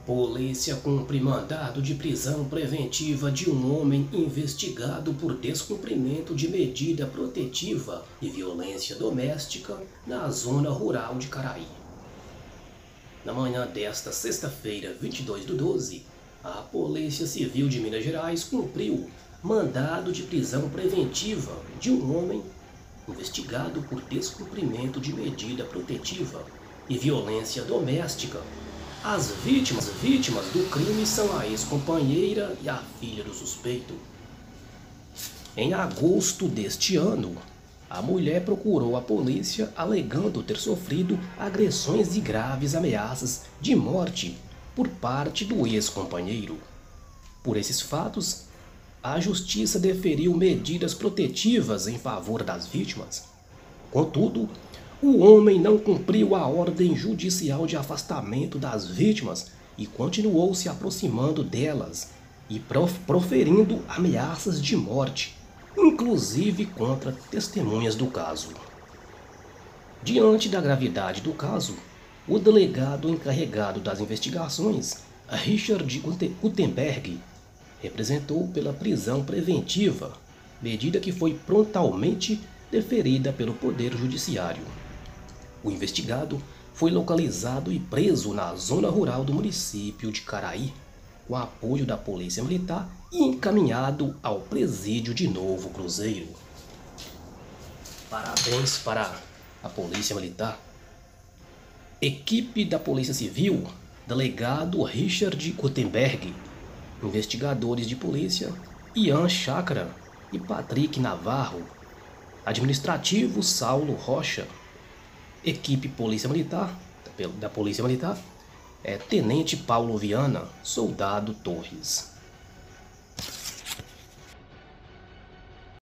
Polícia cumpre mandado de prisão preventiva de um homem investigado por descumprimento de medida protetiva e violência doméstica na zona rural de Caraí. Na manhã desta sexta-feira, 22/12, a Polícia Civil de Minas Gerais cumpriu mandado de prisão preventiva de um homem investigado por descumprimento de medida protetiva e violência doméstica. As vítimas do crime são a ex-companheira e a filha do suspeito. Em agosto deste ano, a mulher procurou a polícia alegando ter sofrido agressões e graves ameaças de morte por parte do ex-companheiro. Por esses fatos, a justiça deferiu medidas protetivas em favor das vítimas. Contudo, o homem não cumpriu a ordem judicial de afastamento das vítimas e continuou se aproximando delas e proferindo ameaças de morte, inclusive contra testemunhas do caso. Diante da gravidade do caso, o delegado encarregado das investigações, Richard Gutenberg, representou pela prisão preventiva, medida que foi prontamente deferida pelo Poder Judiciário. O investigado foi localizado e preso na zona rural do município de Caraí, com apoio da Polícia Militar e encaminhado ao presídio de Novo Cruzeiro. Parabéns para a Polícia Militar. Equipe da Polícia Civil, delegado Richard Gutenberg, investigadores de polícia Ian Chakra e Patrick Navarro, administrativo Saulo Rocha, equipe Polícia Militar, da Polícia Militar, Tenente Paulo Viana, soldado Torres.